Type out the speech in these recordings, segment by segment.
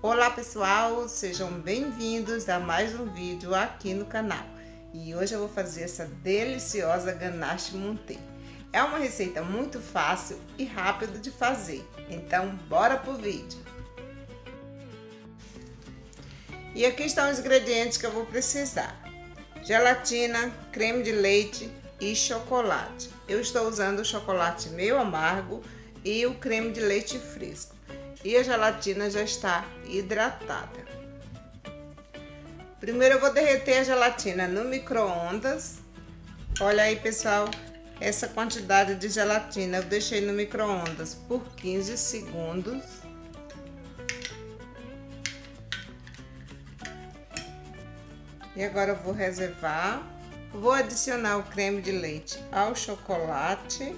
Olá pessoal, sejam bem-vindos a mais um vídeo aqui no canal. E hoje eu vou fazer essa deliciosa ganache montée. É uma receita muito fácil e rápida de fazer, então bora pro vídeo. E aqui estão os ingredientes que eu vou precisar: gelatina, creme de leite e chocolate. Eu estou usando o chocolate meio amargo e o creme de leite fresco. E a gelatina já está hidratada. Primeiro eu vou derreter a gelatina no micro-ondas. Olha aí, pessoal, essa quantidade de gelatina eu deixei no micro-ondas por 15 segundos. E agora eu vou reservar. Vou adicionar o creme de leite ao chocolate.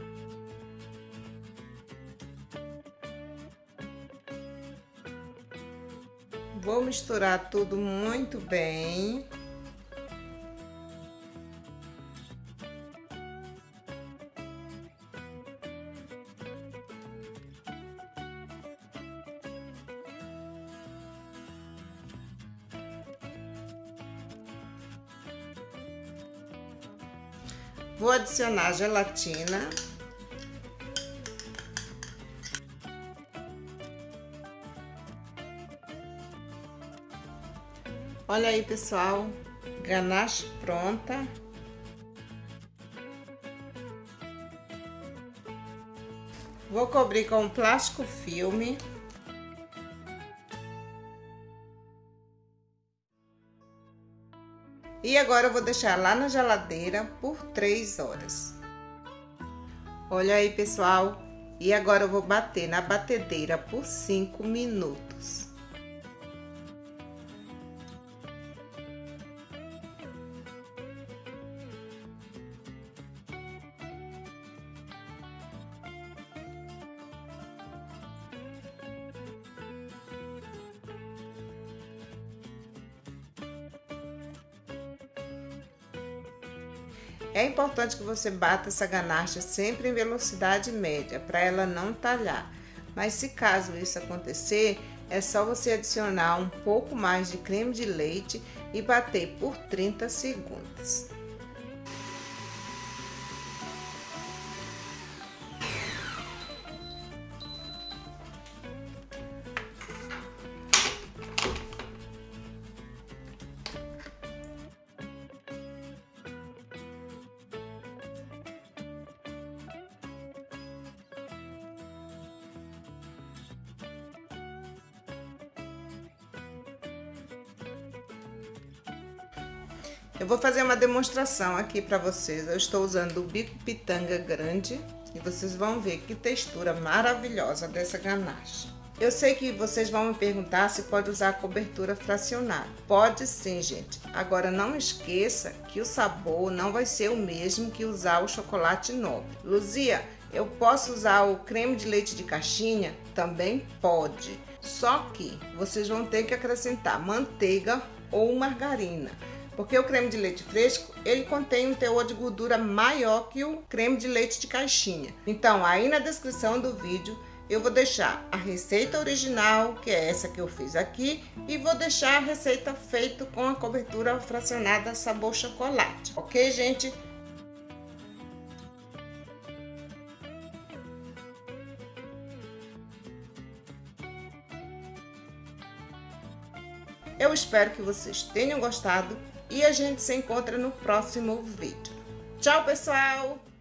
Vou misturar tudo muito bem. Vou adicionar a gelatina. Olha aí, pessoal, ganache pronta. Vou cobrir com plástico filme. E agora eu vou deixar lá na geladeira por 3 horas. Olha aí, pessoal, e agora eu vou bater na batedeira por 5 minutos. É importante que você bata essa ganache sempre em velocidade média, para ela não talhar. Mas se caso isso acontecer, é só você adicionar um pouco mais de creme de leite e bater por 30 segundos. Eu vou fazer uma demonstração aqui para vocês. Eu estou usando o bico pitanga grande e vocês vão ver que textura maravilhosa dessa ganache. Eu sei que vocês vão me perguntar se pode usar a cobertura fracionada. Pode sim, gente. Agora não esqueça que o sabor não vai ser o mesmo que usar o chocolate nobre. Luzia, eu posso usar o creme de leite de caixinha? Também pode. Só que vocês vão ter que acrescentar manteiga ou margarina. Porque o creme de leite fresco, ele contém um teor de gordura maior que o creme de leite de caixinha. Então, aí na descrição do vídeo, eu vou deixar a receita original, que é essa que eu fiz aqui, e vou deixar a receita feita com a cobertura fracionada sabor chocolate. Ok, gente? Eu espero que vocês tenham gostado. E a gente se encontra no próximo vídeo. Tchau, pessoal!